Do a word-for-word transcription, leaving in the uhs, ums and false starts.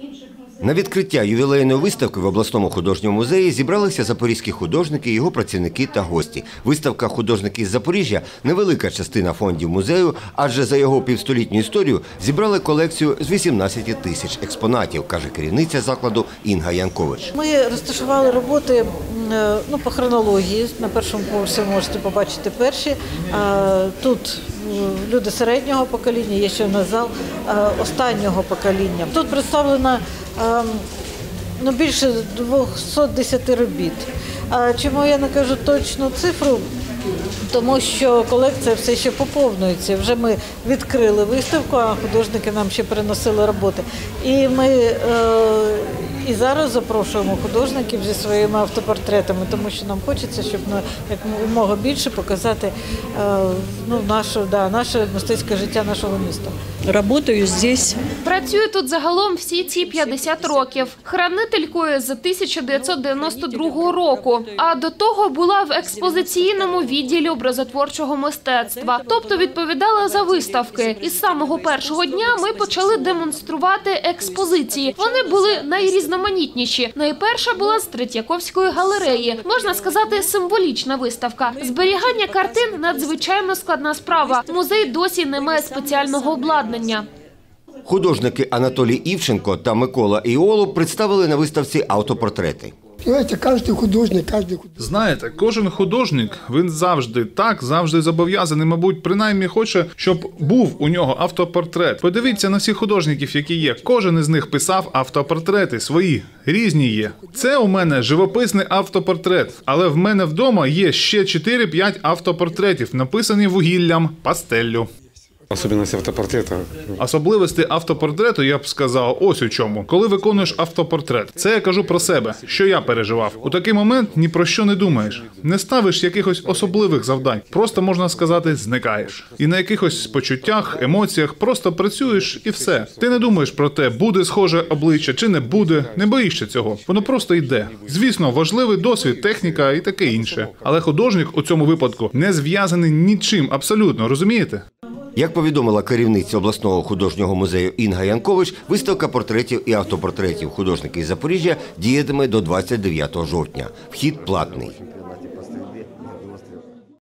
На відкриття ювілейної виставки в обласному художньому музеї зібралися запорізькі художники, його працівники та гості. Виставка «Художники з Запоріжжя» – невелика частина фондів музею, адже за його півстолітню історію зібрали колекцію з вісімнадцяти тисяч експонатів, каже керівниця закладу Інга Янкович. Ми розташували роботи ну, по хронології. На першому поверсі можете побачити перші. Тут люди середнього покоління, є ще в нас зал останнього покоління. Тут представлено ну, більше двохсот десяти робіт. Чому я не кажу точну цифру? Тому що колекція все ще поповнюється. Вже ми відкрили виставку, а художники нам ще приносили роботи. І ми е, і зараз запрошуємо художників зі своїми автопортретами, тому що нам хочеться, щоб ну, якомога більше показати е, ну, наше, да, наше мистецьке життя нашого міста. Работаю здесь. Працюю тут загалом всі ці п'ятдесят років. Хранителькою з тисяча дев'ятсот дев'яносто другого року. А до того була в експозиційному відділі образотворчого мистецтва. Тобто відповідала за виставки. І з самого першого дня ми почали демонструвати експозиції. Вони були найрізноманітніші. Найперша була з Третьяковської галереї. Можна сказати, символічна виставка. Зберігання картин – надзвичайно складна справа. Музей досі не має спеціального обладнання. Художники Анатолій Івченко та Микола Іолов представили на виставці автопортрети. Знаєте, кожен художник, кожен художник. Знаєте, кожен художник, він завжди так, завжди зобов'язаний, мабуть, принаймні хоче, щоб був у нього автопортрет. Подивіться на всіх художників, які є. Кожен із них писав автопортрети свої, різні є. Це у мене живописний автопортрет, але в мене вдома є ще чотири-п'ять автопортретів, написані вугіллям, пастеллю. Особливості автопортрету. Особливості автопортрету, я б сказав, ось у чому. Коли виконуєш автопортрет, це я кажу про себе, що я переживав. У такий момент ні про що не думаєш. Не ставиш якихось особливих завдань. Просто, можна сказати, зникаєш. І на якихось почуттях, емоціях просто працюєш і все. Ти не думаєш про те, буде схоже обличчя чи не буде. Не боїшся цього. Воно просто йде. Звісно, важливий досвід, техніка і таке інше. Але художник у цьому випадку не зв'язаний нічим абсолютно, розумієте? Як повідомила керівниця обласного художнього музею Інга Янкович, виставка портретів і автопортретів художників із Запоріжжя діятиме до двадцять дев'ятого жовтня. Вхід платний.